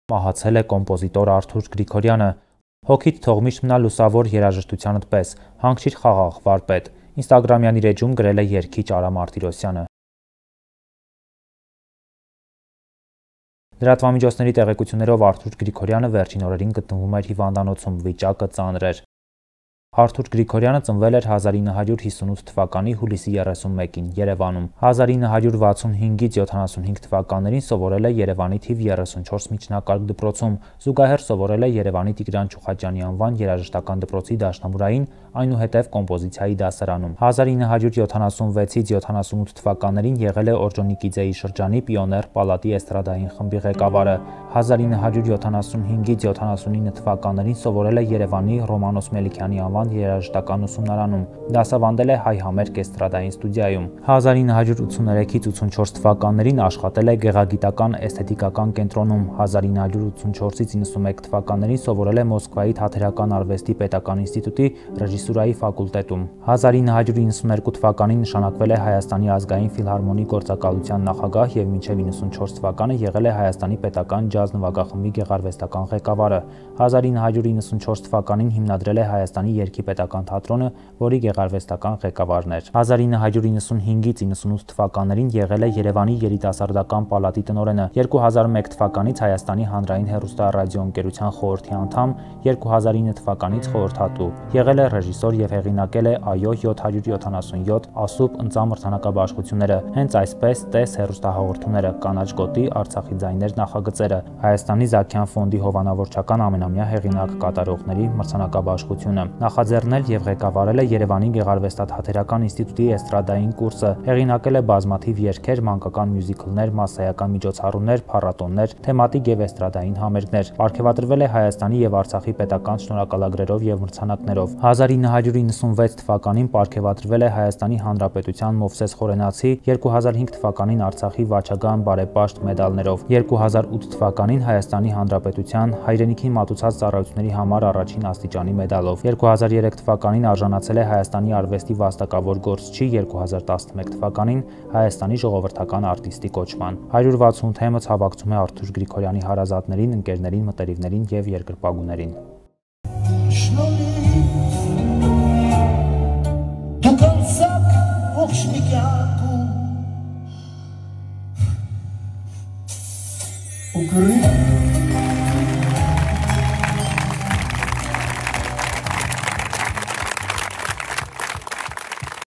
Մահացել է կոմպոզիտոր Արթուր Գրիգորյանը։ Հոգիդ թող միշտ մնա լուսավոր երաժշտությանդ պես, հանգչիր խաղաղ վարպետ, Ինստագրամյան իր էջում գրել է երգիչ Արա Մարտիրոսյանը։ Լրատվամիջոցների տեղեկություններով Արթուր Գրիգորյանը վերջին օրերին գտնվում էր հիվանդանոցում, վիճակը ծանր էր։ Արթուր Գրիգորյանը ծնվել էր 1958 թվականի հուլիսի 31-ին Երևանում։ 1965-ից 75 թվականներին սովորել է Երևանի թիվ 34 միջնակարգ դպրոցում, զուգահեռ սովորել է Երևանի Տիգրան Չուխաջյանի անվան երաժշտական դպրոցի դաշնամուրային, այնուհետև կոմպոզիցիայի դասարանում։ 1976-ից 78 թվականներին եղել է Օրջոնիկիձեի շրջանի Պիոներ պալատի էստրադային խմբի ղեկավարը։ 1975-ից 79 թվականներին սովորել է Երևանի Ռոմանոս Մելիքյանի անվան երաժշտական ուսումնարանում, դասավանդել է Հայ համերգ էստրադային ստուդիայում։ 1983-ից 84 թվականներին աշխատել է Գեղագիտական էսթետիկական կենտրոնում, 1984-ից 91 թվականներին սովորել է Մոսկվայի Թատերական արվեստի պետական ինստիտուտի ռեժիսուրայի ֆակուլտետում։ 1992 թվականին նշանակվել է Հայաստանի ազգային ֆիլհարմոնի գործակալության նախագահ և մինչև 94 թվականը եղել է Հայաստանի պետական ջազ նվագախմբի գեղարվեստական ղեկավարը։ 1994 թվականին հիմնադրել է Հայաստանի երգի պետական թատրոնը, որի գեղարվեստական ղեկավարն էր։ 1995-ից 98 թվականներին եղել է Երևանի երիտասարդական պալատի տնօրենը, 2001 թվականից Հայաստանի հանրային հեռուստառադիոընկերության խորհրդի անդամ, 2009 թվականից խորհրդատու։ Եղել է ռեժիսոր և հեղինակ է «Այո 777», «Ասուպ», «Ընծա» մրցանակաբաշխությունները, «Հենց այսպես», «Տես» հեռուստահաղորդումները, «Կանաչ գոտի», «Արցախի ձայներ» նախագծերը, Հայաստանի Զաքյան ֆոնդի հովանավորչական ամենամյա հեղինակ կատարողների մրցանակաբաշխությունը։ Նախաձեռնել և ղեկավարել է Երևանի գեղարվեստաթատերական ինստիտուտի էստրադային կուրսը, հեղինակել է բազմաթիվ երգեր, մանկական մյուզիքլներ, մասսայական միջոցառումներ, փառատոներ, թեմատիկ և էստրադային համերգներ, պարգևատրվել է Հայաստանի և Արցախի պետական շնորհակալագրերով և մրցանակներով։ 1996 թվականին պարգևատրվել է Հայաստանի Հանրապետության Մովսես Խորենացի, 2005 թվականին Արցախի Վաչագան բարեպաշտ մեդալներով, 2008 թվականին Հայաստանի Հանրապետության հայրենիքին մատուցած ծառայությունների համար առաջին աստիճանի մեդալով, 2003 թվականին արժանացել է Հայաստանի արվեստի վաստակավոր գործչի, 2011 թվականին Հայաստանի ժողովրդական արտիստի կոչման։ 168 թեմը ցավակցում է Արթուր Գրիգորյանի հարազատներին, ընկերներին, մտերիմներին և երկրպագուներին։ Украина